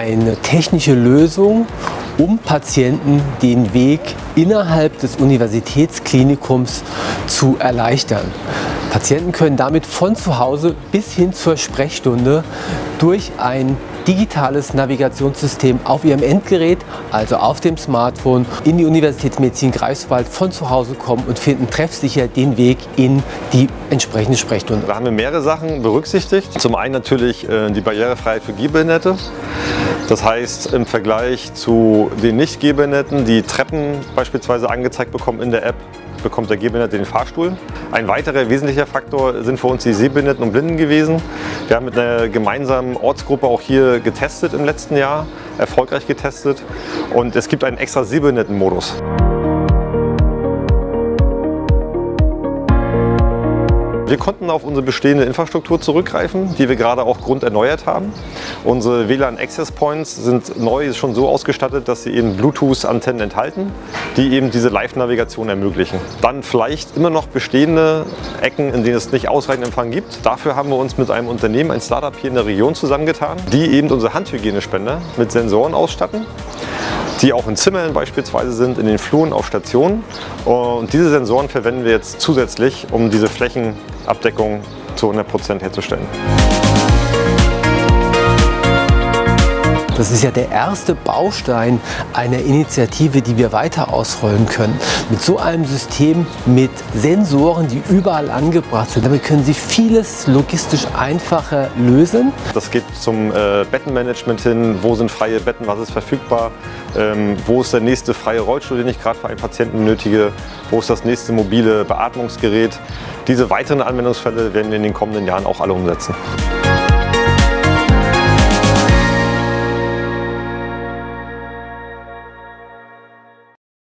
eine technische Lösung, um Patienten den Weg innerhalb des Universitätsklinikums zu erleichtern. Patienten können damit von zu Hause bis hin zur Sprechstunde durch ein digitales Navigationssystem auf ihrem Endgerät, also auf dem Smartphone, in die Universitätsmedizin Greifswald von zu Hause kommen und finden treffsicher den Weg in die entsprechende Sprechstunde. Da haben wir mehrere Sachen berücksichtigt. Zum einen natürlich die Barrierefreiheit für Gehbehinderte. Das heißt, im Vergleich zu den Nicht-Gehbehinderten, die Treppen beispielsweise angezeigt bekommen in der App, bekommt der Gehbehinderte den Fahrstuhl. Ein weiterer wesentlicher Faktor sind für uns die Sehbehinderten und Blinden gewesen. Wir haben mit einer gemeinsamen Ortsgruppe auch hier getestet im letzten Jahr, erfolgreich getestet. Und es gibt einen extra Sehbehindertenmodus. Wir konnten auf unsere bestehende Infrastruktur zurückgreifen, die wir gerade auch grunderneuert haben. Unsere WLAN Access Points sind neu schon so ausgestattet, dass sie eben Bluetooth-Antennen enthalten, die eben diese Live-Navigation ermöglichen. Dann vielleicht immer noch bestehende Ecken, in denen es nicht ausreichend Empfang gibt. Dafür haben wir uns mit einem Unternehmen, ein Startup hier in der Region zusammengetan, die eben unsere Handhygienespender mit Sensoren ausstatten, die auch in Zimmern beispielsweise sind, in den Fluren auf Stationen. Und diese Sensoren verwenden wir jetzt zusätzlich, um diese Flächenabdeckung zu 100% herzustellen. Das ist ja der erste Baustein einer Initiative, die wir weiter ausrollen können. Mit so einem System mit Sensoren, die überall angebracht sind, damit können Sie vieles logistisch einfacher lösen. Das geht zum Bettenmanagement hin, wo sind freie Betten, was ist verfügbar, wo ist der nächste freie Rollstuhl, den ich gerade für einen Patienten benötige, wo ist das nächste mobile Beatmungsgerät. Diese weiteren Anwendungsfälle werden wir in den kommenden Jahren auch alle umsetzen.